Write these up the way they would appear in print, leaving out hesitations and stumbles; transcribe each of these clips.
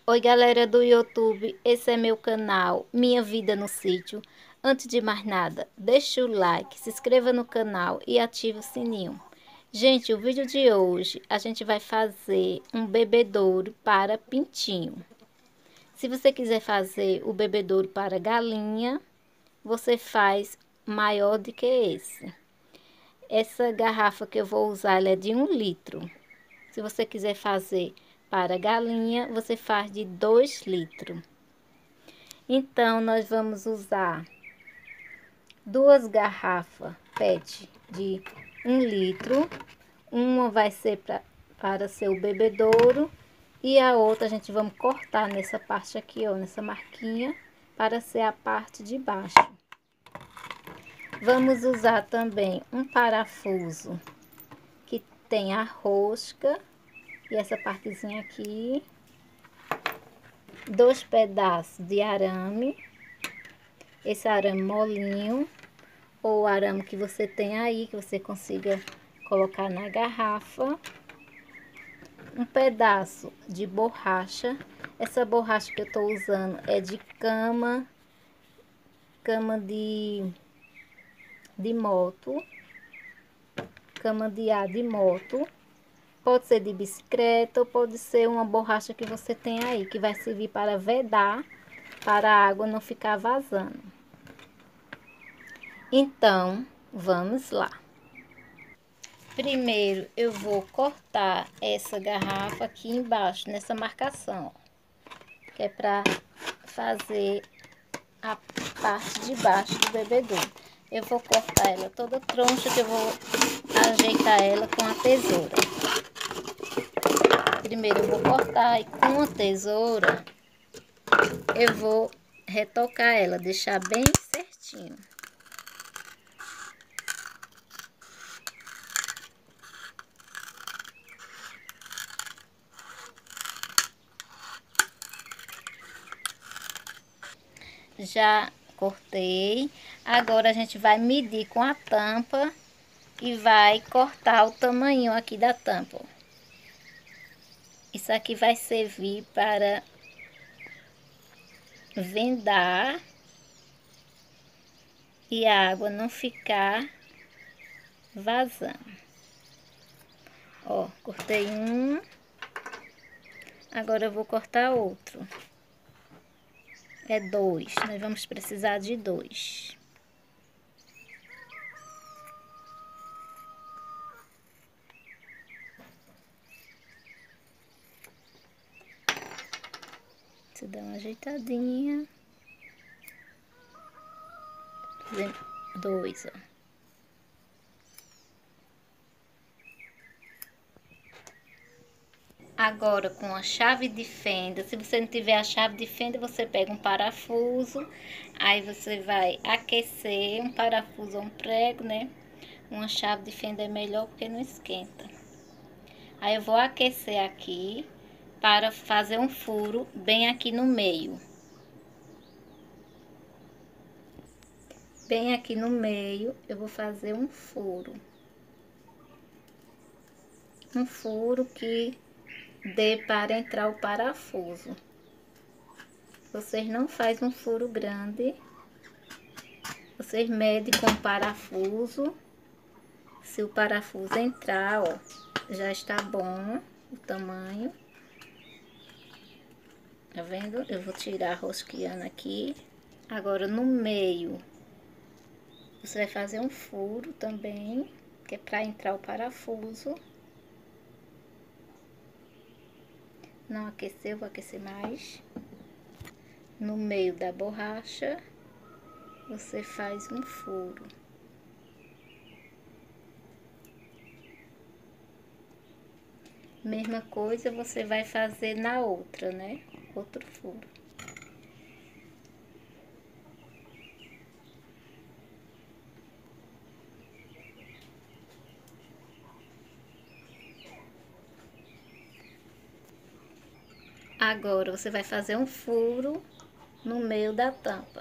Oi, galera do YouTube, esse é meu canal Minha Vida no Sítio. Antes de mais nada, deixa o like, se inscreva no canal e ative o sininho. Gente, o vídeo de hoje a gente vai fazer um bebedouro para pintinho. Se você quiser fazer o bebedouro para galinha, você faz maior do que esse. Essa garrafa que eu vou usar, ela é de 1 litro. Se você quiser fazer para galinha, você faz de 2 litros. Então, nós vamos usar 2 garrafas PET de 1 litro. Uma vai ser para ser o bebedouro e a outra a gente vamos cortar nessa parte aqui, ó, nessa marquinha, para ser a parte de baixo. Vamos usar também um parafuso que tem a rosca e essa partezinha aqui. 2 pedaços de arame, esse arame molinho, ou arame que você tem aí, que você consiga colocar na garrafa. Um pedaço de borracha, essa borracha que eu tô usando é de cama de moto, cama de ar de moto. Pode ser de bicicleta ou pode ser uma borracha que você tem aí, que vai servir para vedar, para a água não ficar vazando. Então, vamos lá. Primeiro, eu vou cortar essa garrafa aqui embaixo, nessa marcação, ó, que é para fazer a parte de baixo do bebedouro. Eu vou cortar ela toda troncha, que eu vou ajeitar ela com a tesoura. Primeiro eu vou cortar e com a tesoura eu vou retocar ela, deixar bem certinho. Já cortei. Agora a gente vai medir com a tampa e vai cortar o tamanho aqui da tampa. Isso aqui vai servir para vendar e a água não ficar vazando. Ó, cortei um. Agora eu vou cortar outro. É 2. Nós vamos precisar de 2. Você dá uma ajeitadinha. Fazendo 2, ó. Agora, com a chave de fenda, se você não tiver a chave de fenda, você pega um parafuso, aí você vai aquecer um parafuso ou um prego, né? Uma chave de fenda é melhor porque não esquenta. Aí eu vou aquecer aqui para fazer um furo bem aqui no meio. Bem aqui no meio, eu vou fazer um furo. Um furo que dê para entrar o parafuso. Vocês não fazem um furo grande. Vocês medem com o parafuso. Se o parafuso entrar, ó, já está bom o tamanho. Tá vendo? Eu vou tirar rosqueando aqui. Agora no meio, você vai fazer um furo também, que é para entrar o parafuso. Não aqueceu, vou aquecer mais. No meio da borracha, você faz um furo. Mesma coisa você vai fazer na outra, né? Outro furo. Agora, você vai fazer um furo no meio da tampa.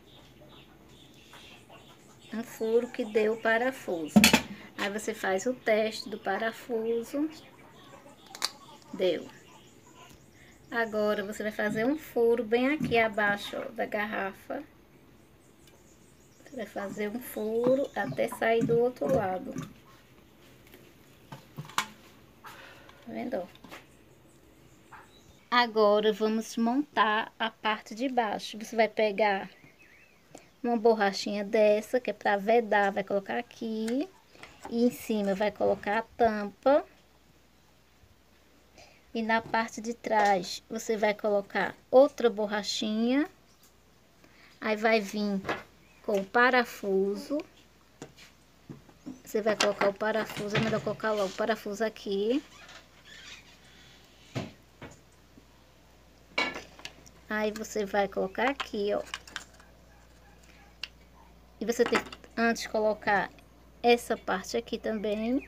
Um furo que deu o parafuso. Aí você faz o teste do parafuso. Deu. Agora você vai fazer um furo bem aqui abaixo, ó, da garrafa. Você vai fazer um furo até sair do outro lado. Tá vendo, ó? Agora vamos montar a parte de baixo. Você vai pegar uma borrachinha dessa, que é para vedar, vai colocar aqui. E em cima vai colocar a tampa. E na parte de trás você vai colocar outra borrachinha. Aí vai vir com o parafuso. Você vai colocar o parafuso, é melhor colocar logo o parafuso aqui. Aí você vai colocar aqui, ó. E você tem que antes colocar essa parte aqui também.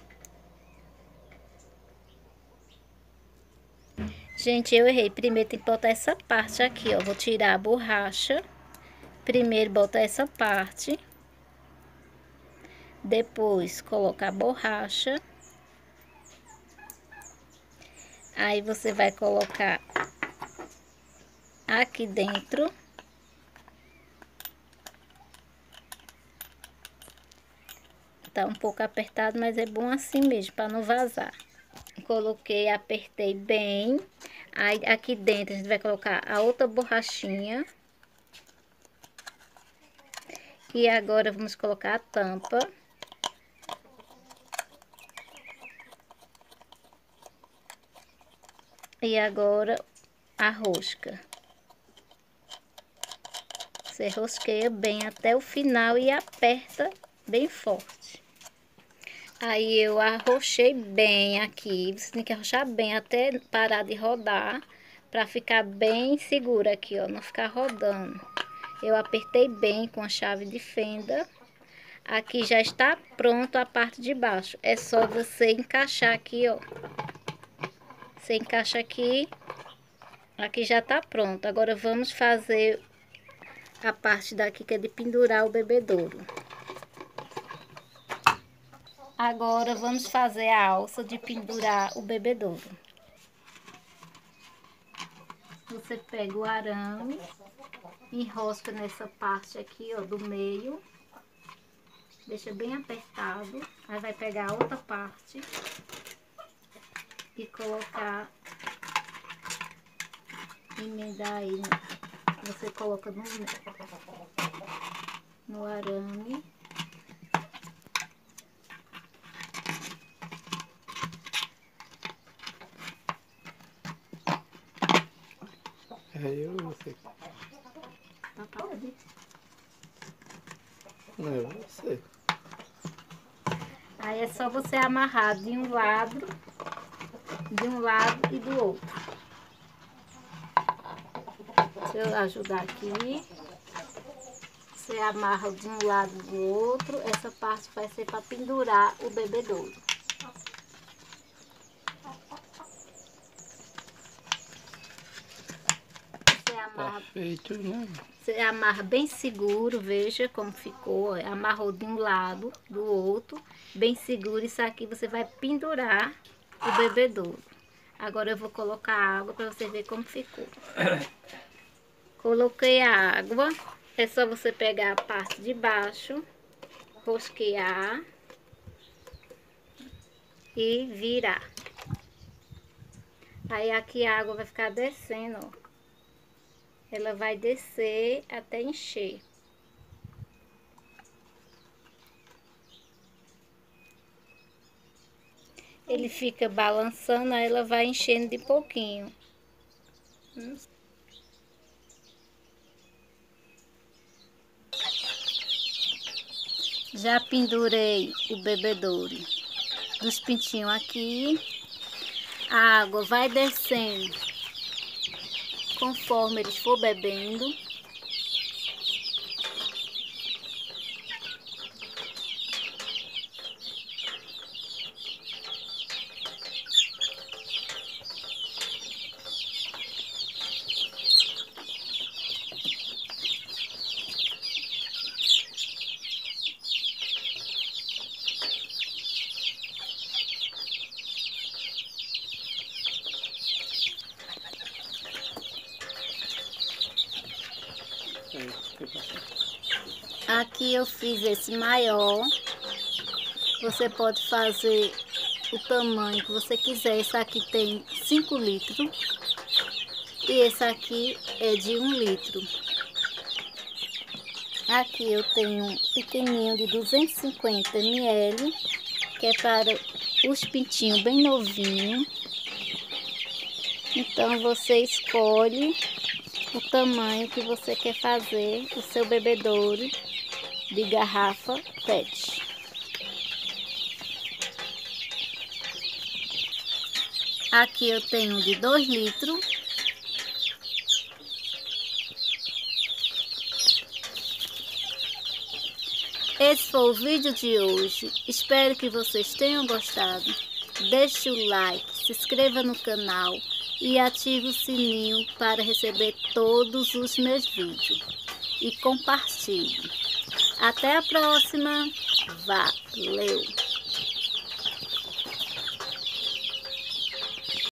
Gente, eu errei. Primeiro tem que botar essa parte aqui, ó. Vou tirar a borracha. Primeiro botar essa parte. Depois colocar a borracha. Aí você vai colocar aqui dentro. Tá um pouco apertado, mas é bom assim mesmo, para não vazar. Coloquei, apertei bem. Aí aqui dentro a gente vai colocar a outra borrachinha. E agora vamos colocar a tampa. E agora a rosca. Você rosqueia bem até o final e aperta bem forte. Aí eu arrochei bem aqui. Você tem que arrochar bem até parar de rodar, para ficar bem segura aqui, ó, não ficar rodando. Eu apertei bem com a chave de fenda. Aqui já está pronto a parte de baixo. É só você encaixar aqui, ó. Você encaixa aqui. Aqui já está pronto. Agora vamos fazer a parte daqui que é de pendurar o bebedouro. Agora vamos fazer a alça de pendurar o bebedouro. Você pega o arame, enrosca nessa parte aqui, ó, do meio. Deixa bem apertado. Aí vai pegar a outra parte e colocar, emendar aí. Você coloca no arame. É eu ou você? Pode. Não, é você. Aí é só você amarrar de um lado e do outro. Deixa eu ajudar aqui. Você amarra de um lado e do outro. Essa parte vai ser para pendurar o bebedouro. Você Tá amarra, feito, né? você amarra bem seguro, veja como ficou. Amarrou de um lado, do outro, bem seguro. Isso aqui você vai pendurar o bebedouro. Agora eu vou colocar água para você ver como ficou. Coloquei a água. É só você pegar a parte de baixo, rosquear e virar. Aí aqui a água vai ficar descendo, ó. Ela vai descer até encher. Ele fica balançando, aí ela vai enchendo de pouquinho. Já pendurei o bebedouro dos pintinhos aqui. A água vai descendo conforme eles for bebendo. Aqui eu fiz esse maior. Você pode fazer o tamanho que você quiser. Esse aqui tem 5 litros. E esse aqui é de 1 litro. Aqui eu tenho um pequenininho de 250 ml, que é para os pintinhos bem novinhos. Então você escolhe o tamanho que você quer fazer o seu bebedouro de garrafa PET. Aqui eu tenho de 2 litros. Esse foi o vídeo de hoje. Espero que vocês tenham gostado. Deixe o like, se inscreva no canal e ative o sininho para receber todos os meus vídeos. E compartilhe. Até a próxima. Valeu!